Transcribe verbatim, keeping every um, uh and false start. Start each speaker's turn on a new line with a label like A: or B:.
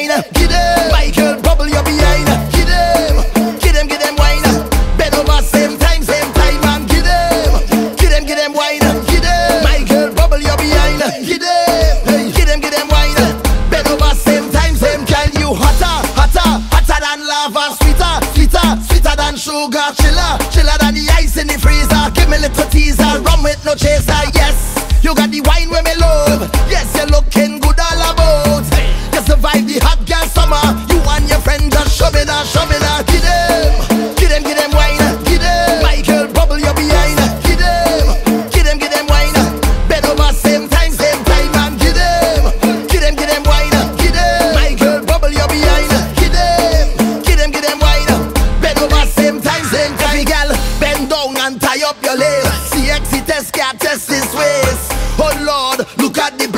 A: wine. Gih Dem, my girl, bubble your behind. Gih Dem, Gih Dem, Gih Dem wine. Bend over same time, same time, and Gih Dem, Gih Dem, Gih Dem wine. Gih Dem, my girl, bubble your behind. Gih Dem, Gih Dem, Gih Dem wine. Bend over same time, same kind. You hotter, hotter, hotter than lava, sweeter, sweeter, sweeter than sugar, chiller, chiller than the ice in the freezer. Give me little teaser, rum with no chaser. Yes, you got the wine with me love. Yes, you're looking good all about. You survive the hot girl summer. You and your friend just shove it out, shove it out. Gih Dem, Gih Dem, Gih Dem wine. Gih Dem, my girl, bubble your behind. Gih Dem, Gih Dem, Gih Dem wine. Bend over same time, same time, and Gih Dem, Gih Dem, Gih Dem wine. Gih Dem, my girl, bubble your behind. Gih Dem, Gih Dem, Gih Dem wine. Bend over same time, same time. Every girl, bend down and tie up your lace. C X C test, can't test this waist. Oh Lord, look at the